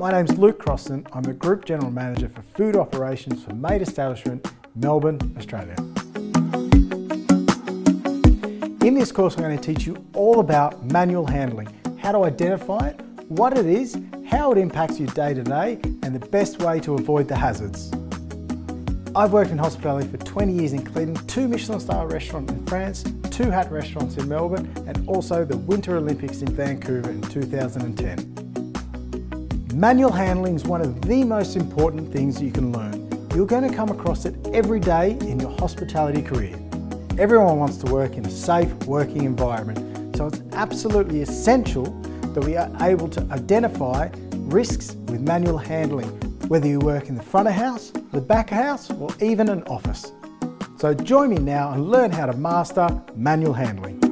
My name's Luke Crossan. I'm a Group General Manager for Food Operations for Made Establishment, Melbourne, Australia. In this course, I'm going to teach you all about manual handling, how to identify it, what it is, how it impacts your day to day, and the best way to avoid the hazards. I've worked in hospitality for 20 years, including 2 Michelin-star restaurants in France, 2 Hat restaurants in Melbourne, and also the Winter Olympics in Vancouver in 2010. Manual handling is one of the most important things you can learn. You're going to come across it every day in your hospitality career. Everyone wants to work in a safe working environment, so it's absolutely essential that we are able to identify risks with manual handling, whether you work in the front of house, the back of house, or even an office. So join me now and learn how to master manual handling.